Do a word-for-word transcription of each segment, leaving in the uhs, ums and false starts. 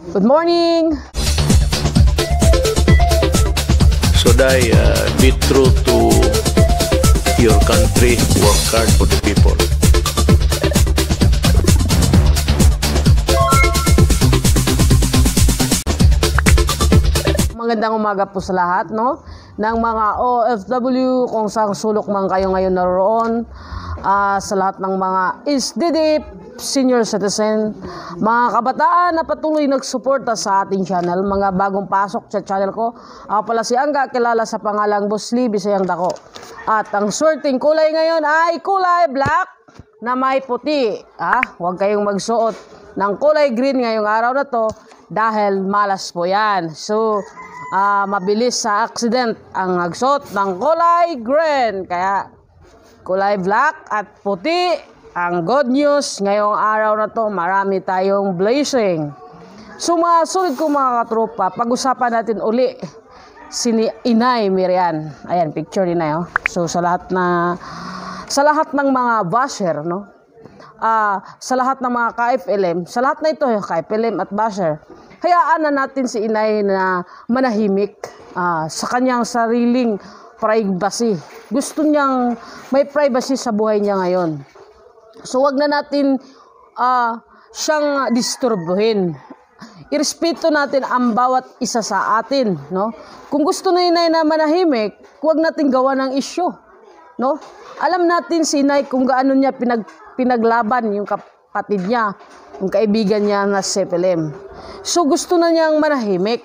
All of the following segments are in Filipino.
Good morning! So Day, uh, be true to your country, work hard for the people. Magandang umaga po sa lahat, no? Ng mga O F W, kung saan sulok man kayo ngayon naroon, uh, sa lahat ng mga S D D F, senior citizen, mga kabataan na patuloy nagsuporta sa ating channel, mga bagong pasok sa channel ko. Ako pala si Angga, kilala sa pangalang Boss Lee, Bisayang Dako. At ang swerteng kulay ngayon ay kulay black na may puti. Ah, huwag kayong magsuot ng kulay green ngayong araw na to dahil malas po yan. So, uh, mabilis sa accident ang nagsuot ng kulay green. Kaya, kulay black at puti. Ang good news, ngayong araw na to, marami tayong blessing. So mga sulit ko mga katropa, pag-usapan natin uli si Inay Miriam. Ayan, picture ni Inay. Oh. So sa lahat na sa lahat ng mga basher, no? Uh, sa lahat ng mga K F L M, sa lahat na ito, K F L M at basher, hayaan na natin si Inay na manahimik uh, sa kanyang sariling privacy. Gusto niyang may privacy sa buhay niya ngayon. So wag na natin uh, siyang disturbuhin. Irespeto natin ang bawat isa sa atin, no? Kung gusto na Inay na manahimik, wag natin gawa ng issue, no? Alam natin si Inay kung gaano niya pinag pinaglaban yung kapatid niya, yung kaibigan niya na S F L M. So gusto na niyang manahimik.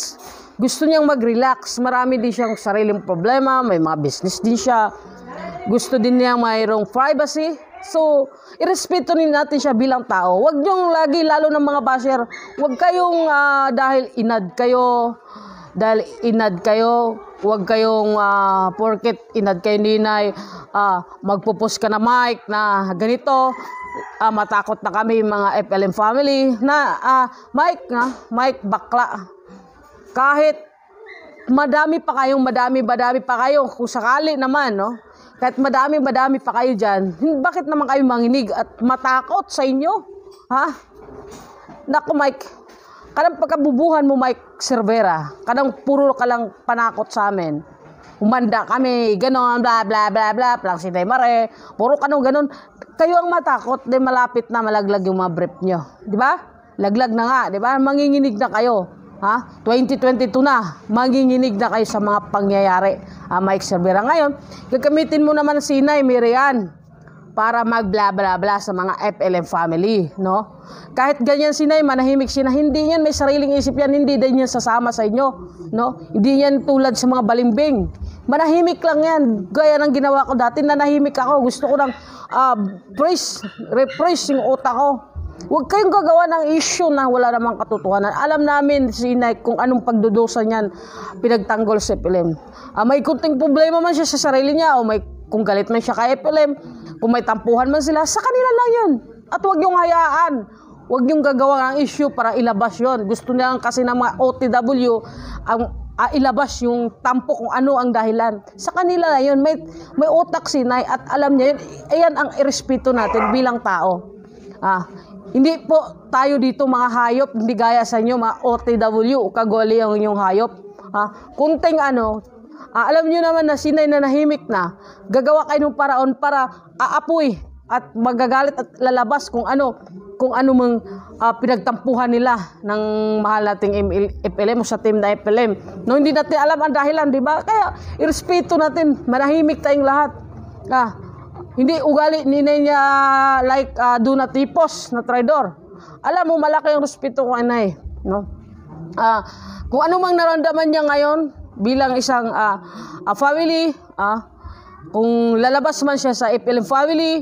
Gusto niyang mag-relax. Marami din siyang sariling problema, may mga business din siya. Gusto din niya mayroong privacy. So, irespeto din natin siya bilang tao. Huwag niyong lagi, lalo ng mga basher, huwag kayong uh, dahil inad kayo, dahil inad kayo, huwag kayong uh, porket inad kayo ninay, uh, magpupus ka na mic na ganito, uh, matakot na kami mga F L M family, na uh, mic na, mic bakla. Kahit madami pa kayong, madami, madami pa kayo, kung sakali naman, no? Kahit madami, madami pa kayo dyan, bakit naman kayo manginig at matakot sa inyo? Ha? Naku, Mike, kadang pagkabubuhan mo, Mike Cervera, kadang puro ka lang panakot sa amin. Umanda kami, ganon, bla bla bla bla, plang si Mare, puro kanong ganon. Kayo ang matakot, di malapit na malaglag yung mga brief nyo. Di ba? Laglag na nga, di ba? Manginginig na kayo. Ha? twenty twenty-two na, manginginig na kayo sa mga pangyayari. Ah, Mike Cervera, ngayon, gagamitin mo naman si Inay Miriam para mag-bla bla bla sa mga F L M family, no? Kahit ganyan si Inay, manahimik siya na hindi yan, may sariling isip yan, hindi din yan sasama sa inyo, no? Hindi yan tulad sa mga balimbing. Manahimik lang yan, gaya ng ginawa ko dati, nanahimik ako, gusto ko ng uh, brace, refresh yung utak ko. Huwag kayong gagawa ng issue na wala namang katotohanan. Alam namin si Inay kung anong pagdudusa niyan pinagtanggol sa F L M. Uh, may kunting problema man siya sa sarili niya o may, kung galit man siya kay F L M, kung may tampuhan man sila, sa kanila lang yun. At huwag niyong hayaan. Huwag niyong gagawa ng issue para ilabas yun. Gusto niya kasi ng mga O T W ang uh, ilabas yung tampo kung ano ang dahilan. Sa kanila lang yun. May, may utak si Inay at alam niya yun. Ayan ang irespeto natin bilang tao. Ah, hindi po tayo dito mga hayop, hindi gaya sa inyo mga O T W o kagwali ang inyong hayop. Ha? Kunting ano, ah, alam niyo naman na sinay na nahimik na, gagawa kayo ng paraon para aapoy at magagalit at lalabas kung ano, kung ano mang uh, pinagtampuhan nila ng mahal nating F L M o sa team na F L M. No, hindi natin alam ang dahilan, di ba? Kaya irespeto natin, manahimik tayong lahat. Ah, hindi ugali ni niya like uh, do not tipos na traidor. Alam mo, malaki ang respeto ko, Inay, no? Uh, kung ano mang naramdaman niya ngayon bilang isang uh, uh, family, uh, kung lalabas man siya sa F L M family,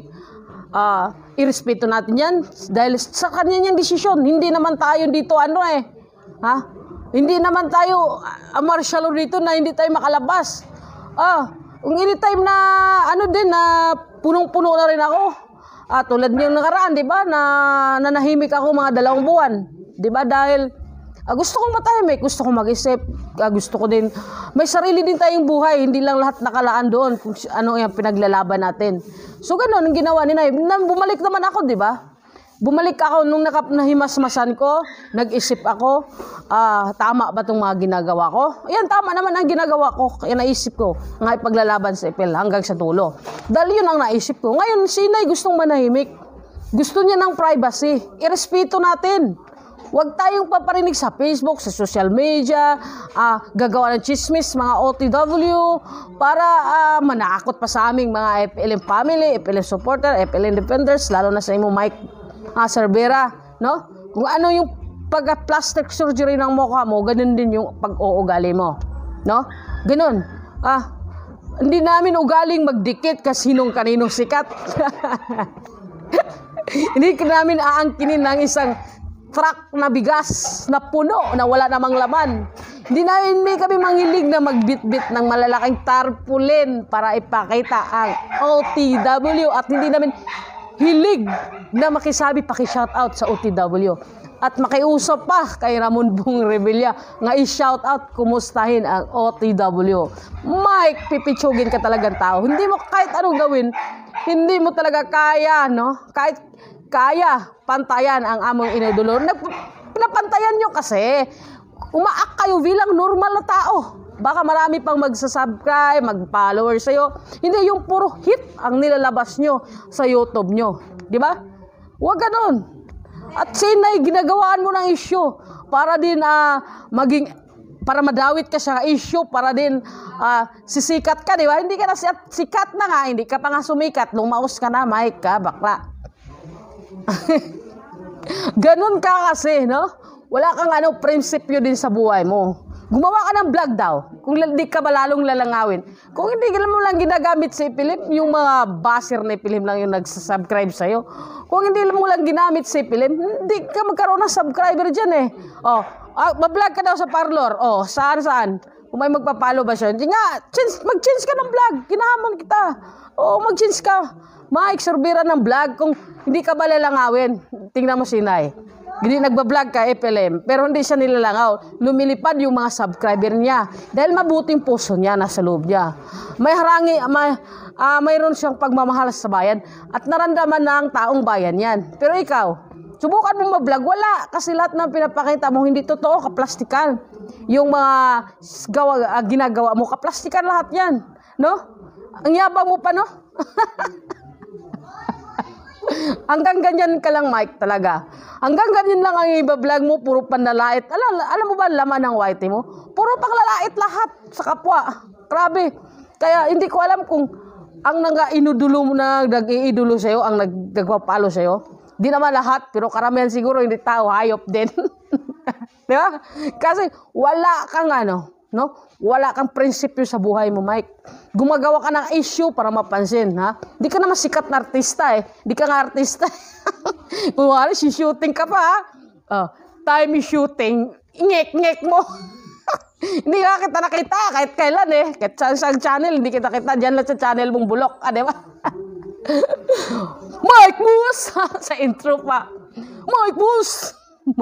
uh, irespeto natin yan dahil sa kanya niyang desisyon. Hindi naman tayo dito ano eh. Ha? Hindi naman tayo uh, martial law dito na hindi tayo makalabas. Ah, kung anytime na ano din na punong-puno na rin ako. Ah, tulad niyong nakaraan, 'di ba? Na nanahimik ako mga dalawang buwan. 'Di ba? Dahil ah, gusto kong matahimik, gusto kong mag-isip, ah, gusto ko din may sarili din tayong buhay, hindi lang lahat nakalaan doon kung ano yung pinaglalaban natin. So ganoon ang ginawa ni Nay. Bumalik naman ako, 'di ba? bumalik ako nung nakap nahimasmasan ko, nag-isip ako, ah, tama ba itong mga ginagawa ko? Ayan, tama naman ang ginagawa ko. Kaya naisip ko, nga ipaglalaban sa ipil hanggang sa dulo. Dahil yun ang naisip ko. Ngayon, si Inay gustong manahimik. Gusto niya ng privacy. Irespeto natin. Huwag tayong paparinig sa Facebook, sa social media, ah, gagawa ng chismis, mga O T W, para ah, manakot pa sa aming mga F L M family, F L M supporter, F L M defenders, lalo na sa imo Mike ah, Cervera, no? Kung ano yung pag-plastic surgery ng mukha mo, ganun din yung pag-uugali mo, no? Ganun. Ah, hindi namin ugaling magdikit kasi sinong kaninong sikat. Hindi namin aangkinin ng isang truck na bigas na puno na wala namang laman. Hindi namin hindi kami manghilig na magbitbit ng malalaking tarpaulin para ipakita ang O T W at hindi namin hilig na makisabi paki-shoutout sa O T W at makiusap pa kay Ramon Bong Revilla nga i-shoutout kumustahin ang O T W. Mike, pipitsugin ka talagang tao. Hindi mo kahit anong gawin, hindi mo talaga kaya, no? Kahit kaya pantayan ang among inidolo. Pinapantayan nyo kasi umaak kayo bilang normal na tao. Baka marami pang magsasubscribe, mag-follower sa'yo. Hindi yung puro hit ang nilalabas nyo sa YouTube nyo. Di ba? Huwag ganun. At sinay, ginagawaan mo ng issue para din uh, maging, para madawit ka sa issue, para din uh, sisikat ka, di ba? Hindi ka na sikat na nga, hindi ka pa nga sumikat. Lumaos ka na, Mike, ka, bakla. Ganun ka kasi, no? Wala kang ano, prinsipyo din sa buhay mo. Gumawa ka ng vlog daw. Kung hindi ka ba lalong lalangawin. Kung hindi ka mo lang ginagamit si Philip, yung mga baser na Philip lang yung nagsasubscribe sa'yo. Kung hindi mo lang ginamit si Philip, hindi ka magkaroon ng subscriber dyan eh. Oh, ah, mag-vlog ka daw sa parlor. Oh, saan saan? Kung may magpapalo ba siya? Hindi nga, mag-change ka ng vlog. Kinahamon kita. Oo, mag-change ka. Mike Cervera ng vlog. Kung hindi ka ba lalangawin, tingnan mo si Inay. Hindi nagbablog ka F L M, pero hindi siya nilalangaw. Lumilipad yung mga subscriber niya. Dahil mabuting puso niya nasa loob niya. May harangi, may, uh, mayroon siyang pagmamahal sa bayan at naramdaman ng taong bayan yan. Pero ikaw, subukan mo mag-vlog, wala. Kasi lahat ng pinapakita mo, hindi totoo, kaplastikan. Yung mga gawa, uh, ginagawa mo, kaplastikan lahat yan. No? Ang yabang mo pa, no? Hanggang ganyan ka lang, Mike, talaga. Hanggang ganyan lang ang iba-vlog mo, puro panlalait. Alam, alam mo ba laman ng whitey mo? Puro panglalait lahat sa kapwa. Grabe. Kaya hindi ko alam kung ang nag-inudulo mo na nag-iidulo sa'yo, ang nagpapalo sa'yo. Di naman lahat, pero karamihan siguro hindi tao, hayop din. Di ba? Kasi wala kang ano, no? Wala kang prinsipyo sa buhay mo, Mike. Gumagawa ka ng issue para mapansin, ha? Di ka naman sikat na artista, eh. Di ka nga artista. Kung wala, si-shooting ka pa, ha? Oh, time shooting, ngek-ngek mo. Hindi ka kita nakita kahit kailan, eh. Kahit sa isang channel, hindi kita kita. Diyan lang sa channel mong bulok, ah, di ba? Mike Moose! Sa intro pa. Mike Moose!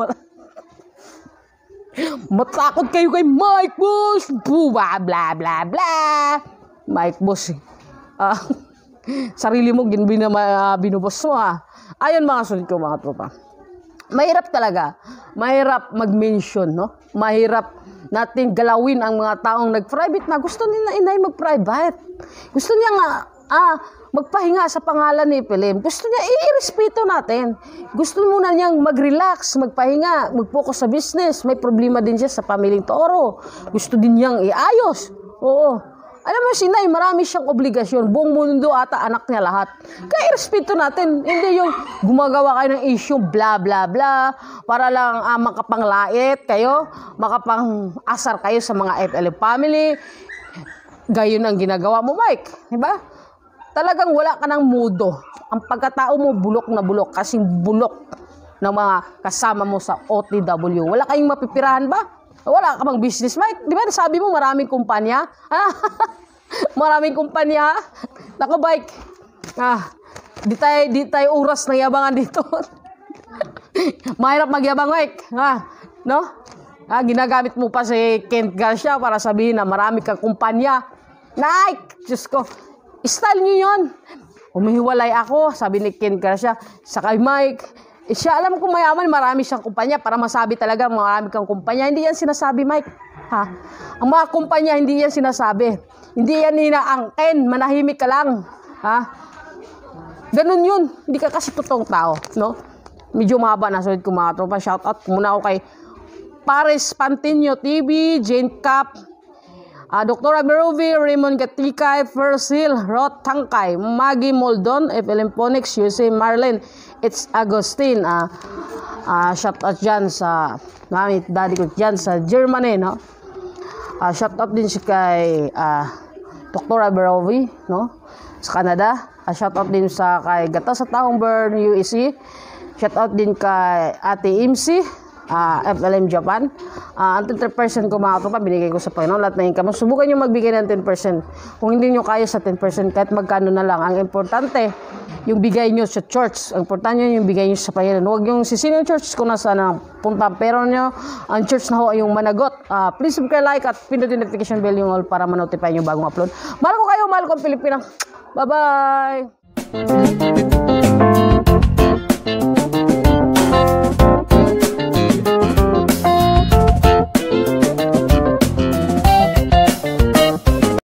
Matakot kayo kay Mike Bush. Blah, blah, blah, blah. Mike Bush. Uh, sarili mo, uh, binubos mo, ha. Ayun mga sulit ko, mga tropa. Mahirap talaga. Mahirap mag-mention, no? Mahirap natin galawin ang mga taong nag-private na. Gusto nila Inay mag-private. Gusto niya nga, ah, magpahinga sa pangalan ni Philip. Gusto niya, i-respeto natin. Gusto muna niyang mag-relax, magpahinga, mag-focus sa business. May problema din siya sa pamilyang Toro. Gusto din niyang iayos. Oo. Alam mo, si Inay, marami siyang obligasyon. Buong mundo ata, anak niya lahat. Kaya i-respeto natin. Hindi yung gumagawa kayo ng issue, bla bla bla, para lang ah, makapanglait kayo, makapang-asar kayo sa mga F L M family. Gayon ang ginagawa mo, Mike. Diba? Talagang wala ka ng mudo. Ang pagkatao mo, bulok na bulok. Kasing bulok ng mga kasama mo sa O T W. Wala kayong mapipirahan ba? Wala ka bang business, Mike? Di ba sabi mo maraming kumpanya? Maraming kumpanya? Naku, Mike. Ah, di tayo, di tayo oras na yabangan dito. Mahirap magyabang, Mike. Ah, no? Ah, ginagamit mo pa si Kent Garcia para sabihin na marami kang kumpanya. Nike! Diyos ko. Style nyo yun. Umihiwalay ako, sabi ni Ken Garcia. Sa kay Mike, Eh, siya alam kung mayaman, marami siyang kumpanya para masabi talaga marami kang kumpanya. Hindi yan sinasabi, Mike. Ha? Ang mga kumpanya, hindi yan sinasabi. Hindi yan hinaangkin, manahimik ka lang. Ha? Ganun yun. Hindi ka kasi totoong tao, no? Medyo mahaba na sulit ko mga tropa. Shout out muna ako kay Paris Pantinio T V, Jane Cap, uh, Doctor Aberovi, Raymond Gatikay, Fersil, Rod Tangkay, Maggie Moldon, F L M Phonics, U C Marlene, It's Agustin. Uh, uh, shout out dyan sa mami, daddy ko dyan sa Germany, no? Uh, shout out din si kay uh, Doctor Aberovi, no? Sa Canada. Uh, shout out din sa kay Gata sa Taong Burn, U S C. Shout out din kay Ate Imsi, uh, F L M Japan. Uh, ang ten percent ko mga tropa, binigay ko sa Panginoon. Lahat na income. Subukan nyo magbigay ng ten percent. Kung hindi nyo kaya sa ten percent, kahit magkano na lang. Ang importante, yung bigay nyo sa church. Ang importante yung bigay nyo sa Panginoon. Huwag yung sisino yung church kung nasaan na punta. Pero nyo, ang church na ho ay yung managot. Uh, please subscribe, like, at pindutin notification bell yung all para ma-notify yung bagong upload. Mahal ko kayo, mahal ko ang Pilipina. Bye-bye!